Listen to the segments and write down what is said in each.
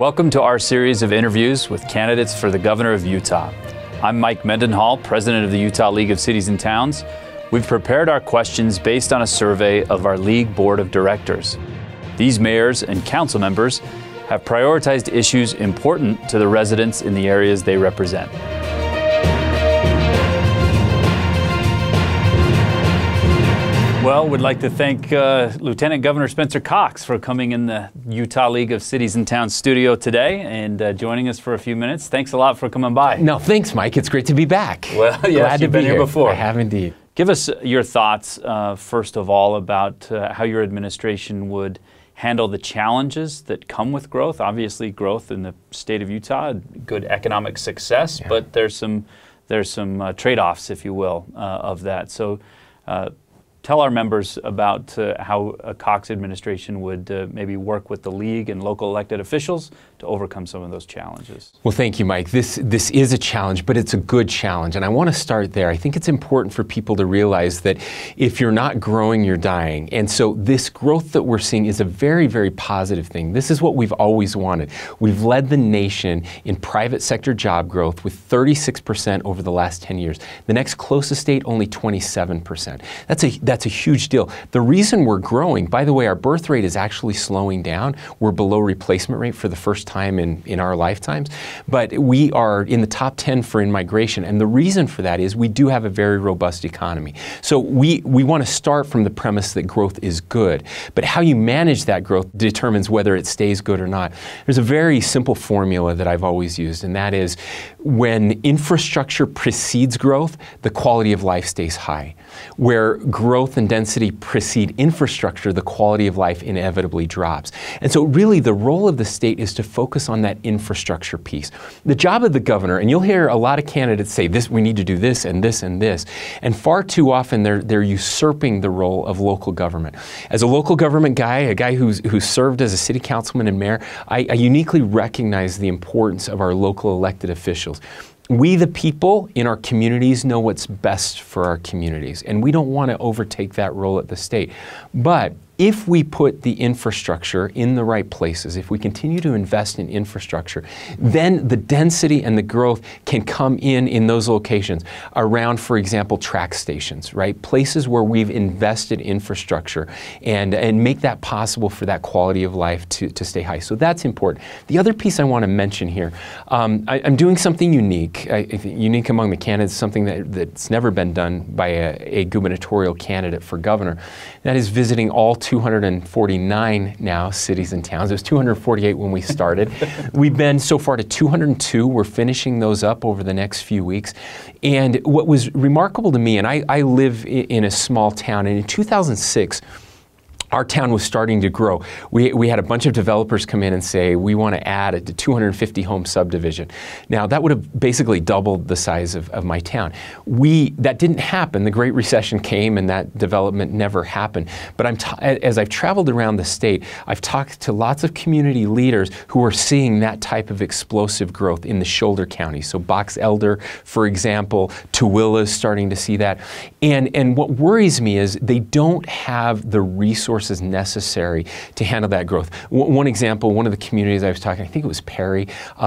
Welcome to our series of interviews with candidates for the governor of Utah. I'm Mike Mendenhall, president of the Utah League of Cities and Towns. We've prepared our questions based on a survey of our league board of directors. These mayors and council members have prioritized issues important to the residents in the areas they represent. Well, we'd like to thank Lieutenant Governor Spencer Cox for coming in the Utah League of Cities and Towns studio today and joining us for a few minutes. Thanks a lot for coming by. No, thanks, Mike. It's great to be back. Well, yes, you've been here before. I have indeed. Give us your thoughts, first of all, about how your administration would handle the challenges that come with growth. Obviously, growth in the state of Utah, good economic success, but there's some trade-offs, if you will, of that. So. Tell our members about how a Cox administration would maybe work with the league and local elected officials to overcome some of those challenges. Well, thank you, Mike. This is a challenge, but it's a good challenge. And I want to start there. I think it's important for people to realize that if you're not growing, you're dying. And so this growth that we're seeing is a very, very positive thing. This is what we've always wanted. We've led the nation in private sector job growth with 36% over the last 10 years. The next closest state, only 27%. That's a huge deal. The reason we're growing, by the way, our birth rate is actually slowing down. We're below replacement rate for the first time in our lifetimes, but we are in the top 10 for in-migration. And the reason for that is we do have a very robust economy. So we want to start from the premise that growth is good, but how you manage that growth determines whether it stays good or not. There's a very simple formula that I've always used, and that is when infrastructure precedes growth, the quality of life stays high. Where growth and density precede infrastructure, the quality of life inevitably drops. And so really the role of the state is to focus on that infrastructure piece. The job of the governor, and you'll hear a lot of candidates say this, we need to do this and this and this, and far too often they're usurping the role of local government. As a local government guy, a guy who's served as a city councilman and mayor, I uniquely recognize the importance of our local elected officials. We, the people in our communities, know what's best for our communities, and we don't want to overtake that role at the state. But if we put the infrastructure in the right places, if we continue to invest in infrastructure, then the density and the growth can come in those locations around, for example, track stations, right? Places where we've invested infrastructure and make that possible for that quality of life to stay high. So that's important. The other piece I want to mention here, I'm doing something unique, unique among the candidates, something that's never been done by a gubernatorial candidate for governor. That is visiting all 249 now cities and towns. It was 248 when we started. We've been so far to 202. We're finishing those up over the next few weeks. And what was remarkable to me, and I live in a small town, and in 2006, our town was starting to grow. We had a bunch of developers come in and say, we want to add a 250 home subdivision. Now that would have basically doubled the size of my town. That didn't happen. The Great Recession came and that development never happened. But as I've traveled around the state, I've talked to lots of community leaders who are seeing that type of explosive growth in the shoulder counties. So Box Elder, for example, Tooele is starting to see that. And what worries me is they don't have the resources necessary to handle that growth. One example, one of the communities I was talking, I think it was Perry,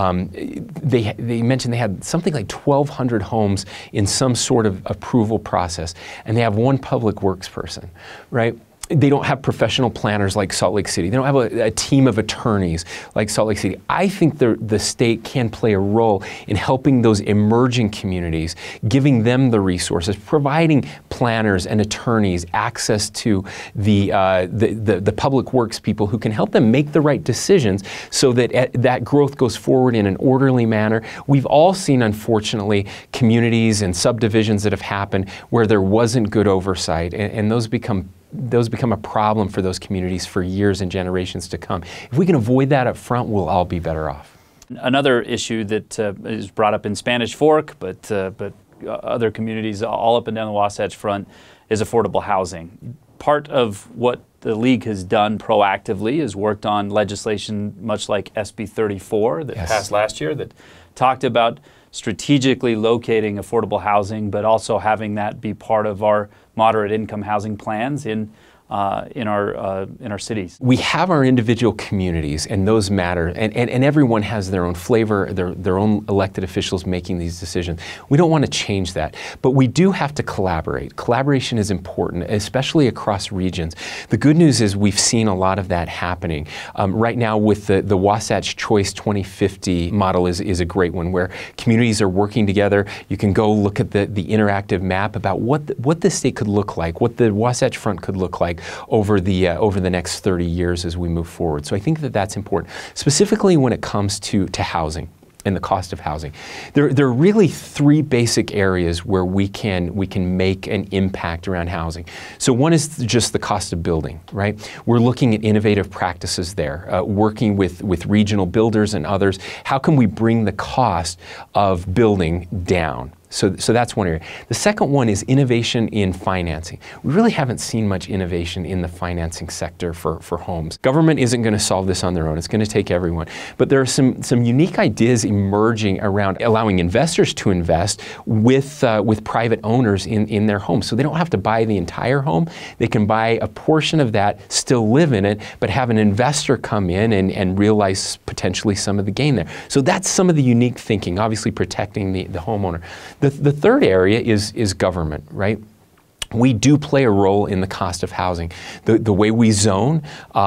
they mentioned they had something like 1,200 homes in some sort of approval process, and they have one public works person, right? They don't have professional planners like Salt Lake City. They don't have a team of attorneys like Salt Lake City. I think the state can play a role in helping those emerging communities, giving them the resources, providing planners and attorneys access to the public works people who can help them make the right decisions so that that growth goes forward in an orderly manner. We've all seen, unfortunately, communities and subdivisions that have happened where there wasn't good oversight, and those become a problem for those communities for years and generations to come. If we can avoid that up front, we'll all be better off. Another issue that is brought up in Spanish Fork, but other communities all up and down the Wasatch Front, is affordable housing. Part of what the league has done proactively is worked on legislation much like SB 34 that passed last year that talked about strategically locating affordable housing, but also having that be part of our moderate income housing plans in in our cities? We have our individual communities, and those matter, and everyone has their own flavor, their own elected officials making these decisions. We don't want to change that, but we do have to collaborate. Collaboration is important, especially across regions. The good news is we've seen a lot of that happening. Right now with the Wasatch Choice 2050 model is a great one, where communities are working together. You can go look at the interactive map about what the state could look like, what the Wasatch Front could look like over the next 30 years as we move forward. So I think that that's important, specifically when it comes to housing and the cost of housing. There are really three basic areas where we can make an impact around housing. So one is just the cost of building, right? We're looking at innovative practices there, working with regional builders and others. How can we bring the cost of building down? So that's one area. The second one is innovation in financing. We really haven't seen much innovation in the financing sector for homes. Government isn't going to solve this on their own. It's going to take everyone. But there are some unique ideas emerging around allowing investors to invest with private owners in their homes. So they don't have to buy the entire home. They can buy a portion of that, still live in it, but have an investor come in and realize potentially some of the gain there. So that's some of the unique thinking, obviously protecting the homeowner. The third area is government, right? We do play a role in the cost of housing. The way we zone,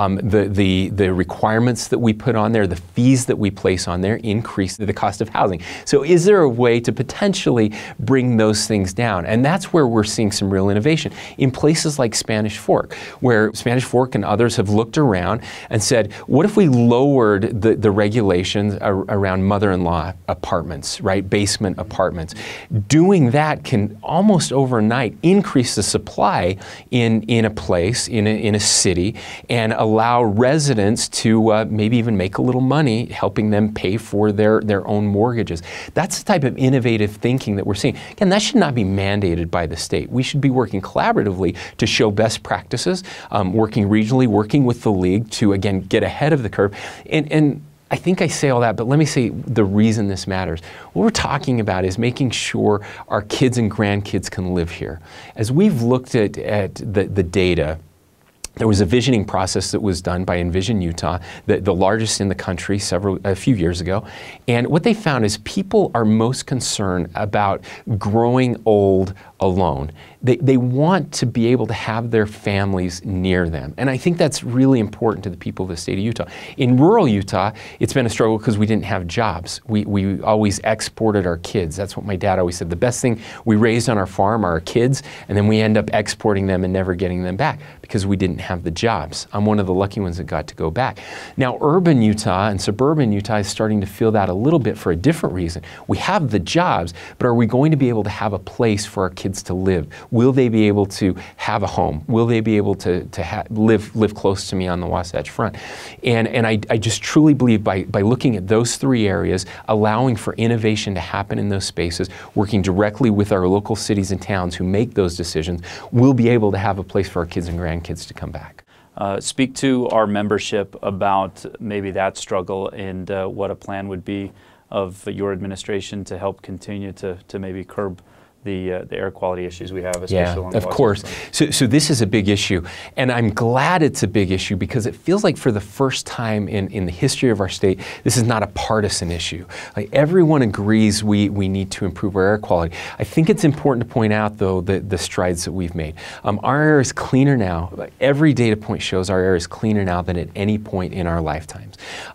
the requirements that we put on there, the fees that we place on there increase the cost of housing. So is there a way to potentially bring those things down? And that's where we're seeing some real innovation in places like Spanish Fork, where Spanish Fork and others have looked around and said, what if we lowered the regulations around mother-in-law apartments, right? Basement apartments. Doing that can almost overnight increase the supply in a place, in a city, and allow residents to maybe even make a little money helping them pay for their own mortgages. That's the type of innovative thinking that we're seeing. Again, that should not be mandated by the state. We should be working collaboratively to show best practices, working regionally, working with the league to, again, get ahead of the curve. And I think I say all that, but let me say the reason this matters. What we're talking about is making sure our kids and grandkids can live here. As we've looked at the data, there was a visioning process that was done by Envision Utah, the largest in the country a few years ago. And what they found is people are most concerned about growing old alone. They want to be able to have their families near them. And I think that's really important to the people of the state of Utah. In rural Utah, it's been a struggle because we didn't have jobs. We always exported our kids. That's what my dad always said. The best thing we raised on our farm are our kids, and then we end up exporting them and never getting them back because we didn't have the jobs. I'm one of the lucky ones that got to go back. Now, urban Utah and suburban Utah is starting to feel that a little bit for a different reason. We have the jobs, but are we going to be able to have a place for our kids to live? Will they be able to have a home? Will they be able to live close to me on the Wasatch Front? And I just truly believe by looking at those three areas, allowing for innovation to happen in those spaces, working directly with our local cities and towns who make those decisions, we'll be able to have a place for our kids and grandkids to come back. Speak to our membership about maybe that struggle and what a plan would be of your administration to help continue to maybe curb the air quality issues we have, especially on the of course. So this is a big issue, and I'm glad it's a big issue because it feels like for the first time in the history of our state, this is not a partisan issue. Like everyone agrees we need to improve our air quality. I think it's important to point out, though, the strides that we've made. Our air is cleaner now. Every data point shows our air is cleaner now than at any point in our lifetimes.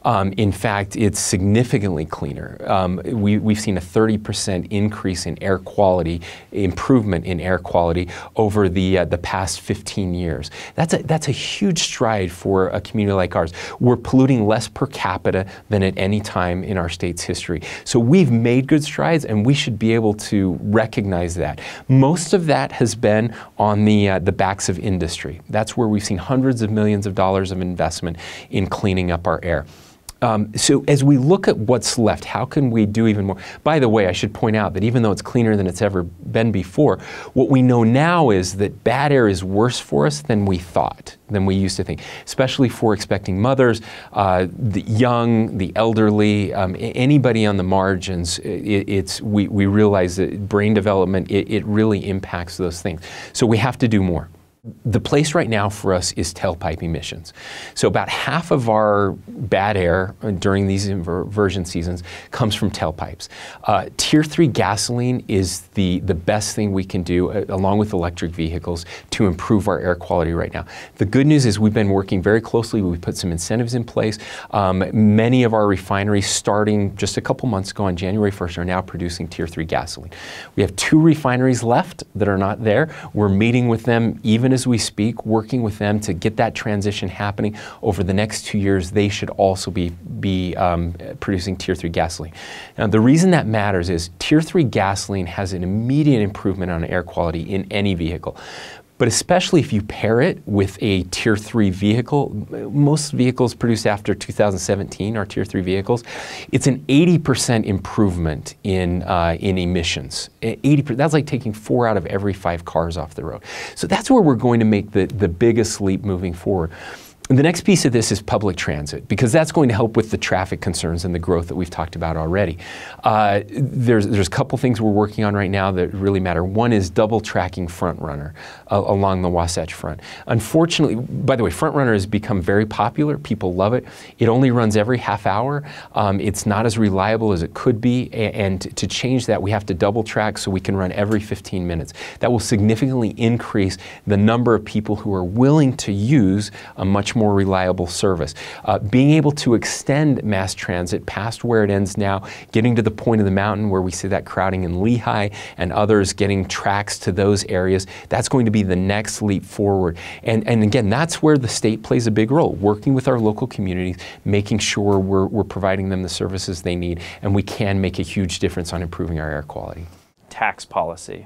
In fact, it's significantly cleaner. We've seen a 30% increase in air quality, improvement in air quality over the past 15 years. That's a huge stride for a community like ours. We're polluting less per capita than at any time in our state's history. So we've made good strides, and we should be able to recognize that. Most of that has been on the backs of industry. That's where we've seen hundreds of millions of dollars of investment in cleaning up our air. So as we look at what's left, how can we do even more? By the way, I should point out that even though it's cleaner than it's ever been before, what we know now is that bad air is worse for us than we thought, than we used to think, especially for expecting mothers, the young, the elderly, anybody on the margins. We realize that brain development, it really impacts those things. So we have to do more. The place right now for us is tailpipe emissions. So about half of our bad air during these inversion seasons comes from tailpipes. Tier 3 gasoline is the best thing we can do, along with electric vehicles, to improve our air quality right now. The good news is we've been working very closely. We've put some incentives in place. Many of our refineries, starting just a couple months ago on January 1st, are now producing Tier 3 gasoline. We have 2 refineries left that are not there. We're meeting with them even as we speak, working with them to get that transition happening. Over the next 2 years, they should also be producing Tier 3 gasoline. Now, the reason that matters is Tier 3 gasoline has an immediate improvement on air quality in any vehicle. But especially if you pair it with a Tier 3 vehicle, most vehicles produced after 2017 are Tier 3 vehicles, it's an 80% improvement in emissions. 80%, that's like taking 4 out of every 5 cars off the road. So that's where we're going to make the biggest leap moving forward. And the next piece of this is public transit, because that's going to help with the traffic concerns and the growth that we've talked about already. There's a couple things we're working on right now that really matter. One is double tracking Frontrunner along the Wasatch Front. Unfortunately, by the way, Frontrunner has become very popular. People love it. It only runs every half hour. It's not as reliable as it could be, and to change that, we have to double track so we can run every 15 minutes. That will significantly increase the number of people who are willing to use a much more reliable service. Being able to extend mass transit past where it ends now, getting to the point of the mountain where we see that crowding in Lehigh and others, getting tracks to those areas, that's going to be the next leap forward. And again, that's where the state plays a big role, working with our local communities, making sure we're providing them the services they need, and we can make a huge difference on improving our air quality. Tax policy.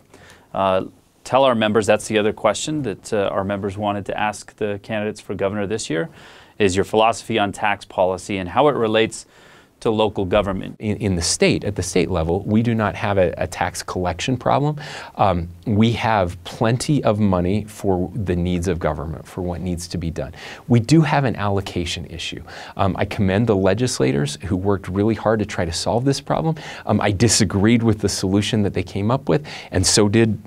Tell our members, that's the other question that our members wanted to ask the candidates for governor this year, is your philosophy on tax policy and how it relates to local government. In the state, at the state level, we do not have a tax collection problem. We have plenty of money for the needs of government, for what needs to be done. We do have an allocation issue. I commend the legislators who worked really hard to try to solve this problem. I disagreed with the solution that they came up with, and so did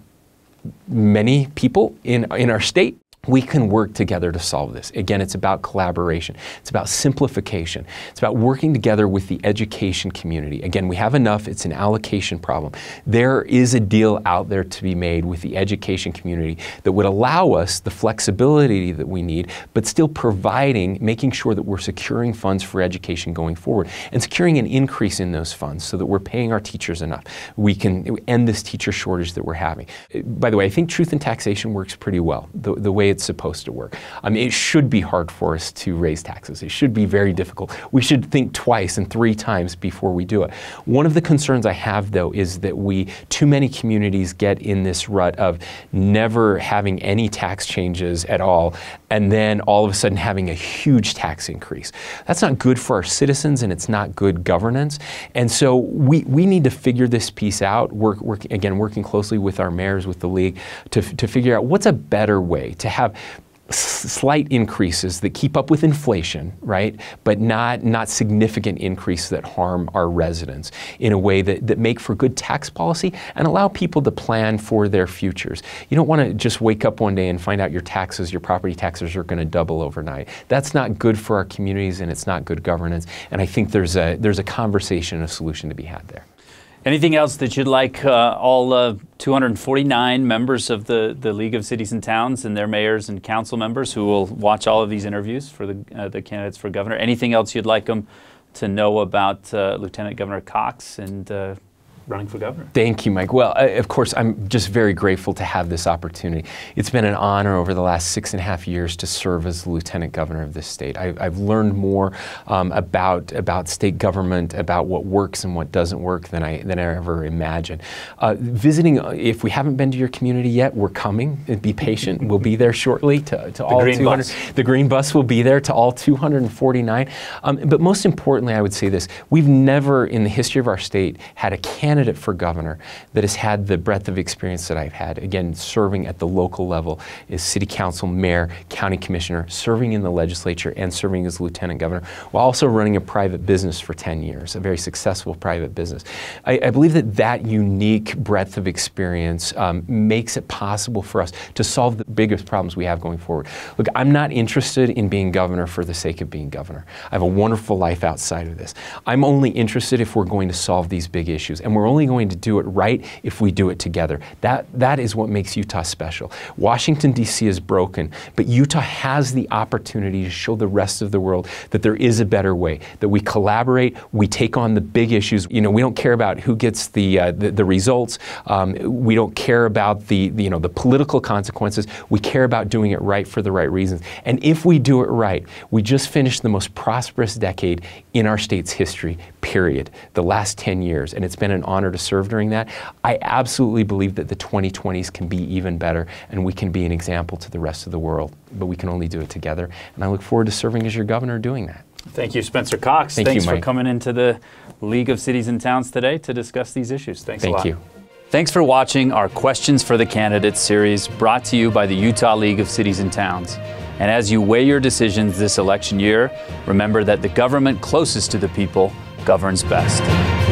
many people in our state. We can work together to solve this. Again, it's about collaboration. It's about simplification. It's about working together with the education community. Again, we have enough. It's an allocation problem. There is a deal out there to be made with the education community that would allow us the flexibility that we need, but still making sure that we're securing funds for education going forward and securing an increase in those funds so that we're paying our teachers enough. We can end this teacher shortage that we're having. By the way, I think truth in taxation works pretty well, the way it's supposed to work. I mean, it should be hard for us to raise taxes. It should be very difficult. We should think twice and 3 times before we do it. One of the concerns I have, though, is that too many communities get in this rut of never having any tax changes at all, and then all of a sudden having a huge tax increase. That's not good for our citizens, and it's not good governance. And so we need to figure this piece out, working closely with our mayors, with the league, to figure out what's a better way to have slight increases that keep up with inflation, right? But not significant increases that harm our residents in a way that make for good tax policy and allow people to plan for their futures. You don't want to just wake up one day and find out your property taxes are going to double overnight. That's not good for our communities, and it's not good governance. And I think there's a conversation, a solution to be had there. Anything else that you'd like all 249 members of the League of Cities and Towns and their mayors and council members who will watch all of these interviews for the candidates for governor, anything else you'd like them to know about Lieutenant Governor Cox and running for governor? Thank you, Mike. Well, of course, I'm just very grateful to have this opportunity. It's been an honor over the last 6.5 years to serve as the Lieutenant Governor of this state. I've learned more about state government, about what works and what doesn't work than I ever imagined. Visiting, if we haven't been to your community yet, we're coming. Be patient. We'll be there shortly to all 200. The green bus will be there to all 249. But most importantly, I would say this: we've never in the history of our state had a candidate candidate for governor that has had the breadth of experience that I've had, again, serving at the local level as city council, mayor, county commissioner, serving in the legislature, and serving as lieutenant governor, while also running a private business for 10 years, a very successful private business. I believe that that unique breadth of experience makes it possible for us to solve the biggest problems we have going forward. Look, I'm not interested in being governor for the sake of being governor. I have a wonderful life outside of this. I'm only interested if we're going to solve these big issues, and we're only going to do it right if we do it together. That is what makes Utah special. Washington, D.C. is broken, but Utah has the opportunity to show the rest of the world that there is a better way, that we collaborate, we take on the big issues. You know, we don't care about who gets the results. We don't care about the political consequences. We care about doing it right for the right reasons. And if we do it right, we just finished the most prosperous decade in our state's history, period, the last 10 years. And it's been an honor to serve during that. I absolutely believe that the 2020s can be even better, and we can be an example to the rest of the world. But we can only do it together. And I look forward to serving as your governor doing that. Thank you, Spencer Cox. Thanks for coming into the League of Cities and Towns today to discuss these issues. Thanks a lot. Thank you. Thanks for watching our Questions for the Candidates series brought to you by the Utah League of Cities and Towns. And as you weigh your decisions this election year, remember that the government closest to the people governs best.